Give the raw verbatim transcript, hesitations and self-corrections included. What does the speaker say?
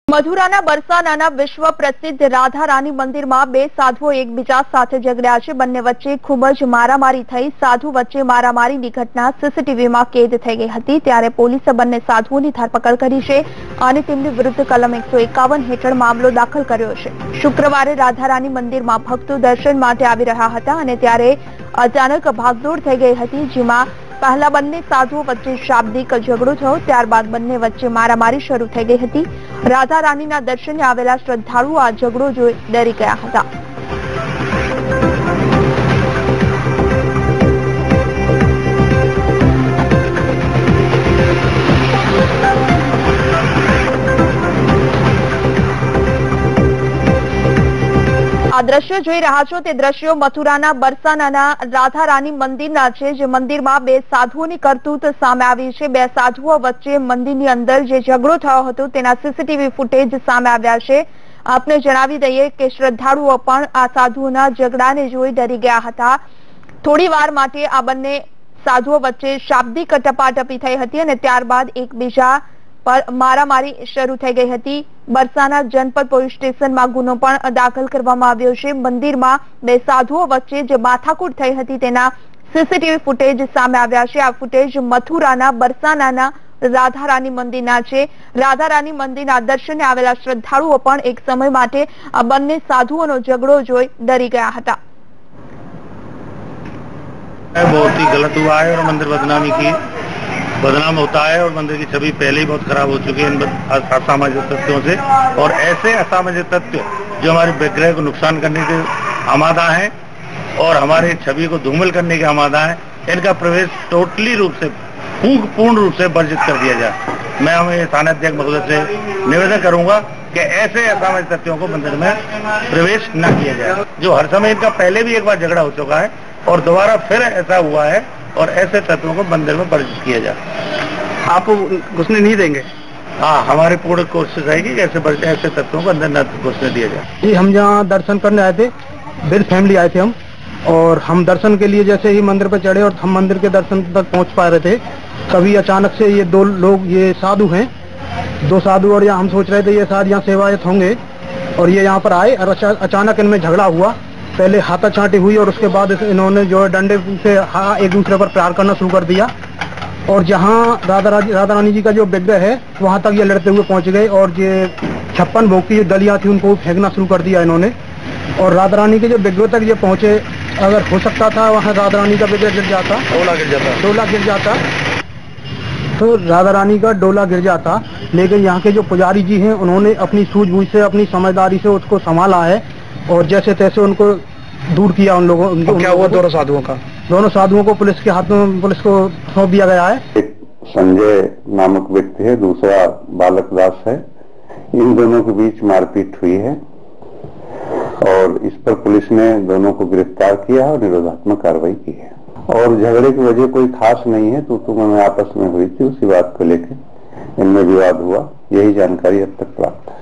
મથુરાના બરસાનાના વિશ્વ પ્રસિદ્ધ રાધા રાની મંદિરમાં બે સાધુઓ એકબીજા સાથે ઝઘડ્યા છે। બંને વચ્ચે ખૂબ જ મારામારી થઈ। સાધુ વચ્ચે મારામારીની ઘટના સીસીટીવીમાં કેદ થઈ ગઈ હતી। ત્યારે પોલીસે બંને સાધુઓની ધરપકડ કરી છે અને તેમની વિરુદ્ધ કલમ એકસો એકાવન હેઠળ મામલો દાખલ કર્યો છે। શુક્રવારે રાધા રાની મંદિરમાં ભક્તો દર્શન માટે આવી રહ્યા હતા અને ત્યારે અચાનક ભાગદોડ થઈ ગઈ હતી, જેમાં પહેલા બંને સાધુઓ વચ્ચે શાબ્દિક ઝઘડો થયો। ત્યારબાદ બંને વચ્ચે મારામારી શરૂ થઈ ગઈ હતી। રાધા રાનીના દર્શને આવેલા શ્રદ્ધાળુઓ આ ઝઘડો જોઈ ડરી ગયા હતા। આ દ્રશ્યો જોઈ રહ્યા છો તે દ્રશ્યો મથુરાના બરસાનાના રાધા રાની મંદિરના છે, જે મંદિરમાં બે સાધુઓની કરતૂત સામે આવી છે। બે સાધુઓ વચ્ચે મંદિરની અંદર જે ઝઘડો થયો હતો તેના સીસીટીવી ફૂટેજ સામે આવ્યા છે। આપને જણાવી દઈએ કે શ્રદ્ધાળુઓ પણ આ સાધુઓના ઝઘડાને જોઈ ડરી ગયા હતા। થોડી વાર માટે આ બંને સાધુઓ વચ્ચે શાબ્દિક ટપાટપી થઈ હતી અને ત્યારબાદ એકબીજા પર મારામારી શરૂ થઈ ગઈ હતી। બરસાના જનપદ પોલીસ સ્ટેશનમાં ગુનો પણ દાખલ કરવામાં આવ્યો છે। મંદિરમાં બે સાધુઓ વચ્ચે જે માથાકૂટ થઈ હતી તેના સીસીટીવી ફૂટેજ સામે આવ્યા છે। આ ફૂટેજ મથુરાના બરસાનાના રાધા રાની મંદિરના છે। રાધા રાની મંદિરના દર્શને આવેલા શ્રદ્ધાળુઓ પણ એક સમય માટે આ બંને સાધુઓનો ઝઘડો જોઈ ડરી ગયા હતા। बहुत ही गलत हुआ है और मंदिर बदनामी की बदनाम होता है और मंदिर की छवि पहले ही बहुत खराब हो चुकी है इन असामाजिक तत्वों से। और ऐसे असामाजिक तत्व जो हमारे विग्रह को नुकसान करने के आमादा हैं और हमारी छवि को धूमिल करने के आमादा हैं, इनका प्रवेश टोटली रूप से पूर्ण रूप से वर्जित कर दिया जाए। मैं हमें थाना अध्यक्ष महोदय से निवेदन करूंगा कि ऐसे असामाजिक तत्वों को मंदिर में प्रवेश न किया जाए। जो हर समय इनका पहले भी एक बार झगड़ा हो चुका है और दोबारा फिर ऐसा हुआ है और ऐसे तत्वों को मंदिर में वर्जित किया जाए। आप घुसने नहीं देंगे? हाँ, हमारी पूरी कोशिश रहेगी कि ऐसे ऐसे तत्वों को अंदर न घुसने दिया जाए। जी, हम जहाँ दर्शन करने आए थे, विद फैमिली आए थे हम, और हम दर्शन के लिए जैसे ही मंदिर पर चढ़े और हम मंदिर के दर्शन तक पहुँच पा रहे थे, तभी अचानक से ये दो लोग, ये साधु हैं, दो साधु, और यहाँ हम सोच रहे थे ये शायद यहाँ सेवायत होंगे, और ये यहाँ पर आए और अचानक इनमें झगड़ा हुआ। पहले हाथाचाटी हुई और उसके बाद इन्होंने जो है डंडे से हाँ एक दूसरे पर प्रहार करना शुरू कर दिया। और जहाँ राधा राधा रानी जी का जो विग्रह है वहाँ तक ये लड़ते हुए पहुँच गए और ये छप्पन भोग की जो डलियाँ थी उनको फेंकना शुरू कर दिया इन्होंने। और राधा रानी के जो विग्रह तक ये पहुँचे, अगर हो सकता था वहाँ राधा रानी का विग्रह गिर जाता, डोला गिर जाता डोला गिर जाता तो राधा रानी का डोला गिर जाता। लेकिन यहाँ के जो पुजारी जी हैं उन्होंने अपनी सूझबूझ से, अपनी समझदारी से उसको संभाला है और जैसे तैसे उनको दूर किया उन लोगों उनको। क्या हुआ दोनों साधुओं का? दोनों साधुओं को पुलिस के हाथ में, पुलिस को सौंप दिया गया है। एक संजय नामक व्यक्ति है, दूसरा बालक दास है। इन दोनों के बीच मारपीट हुई है और इस पर पुलिस ने दोनों को गिरफ्तार किया और निरोधात्मक कार्रवाई की है। और झगड़े की वजह कोई खास नहीं है, तू तुम में आपस में हुई थी, उसी बात को लेकर इनमें विवाद हुआ, यही जानकारी अब तक प्राप्त है।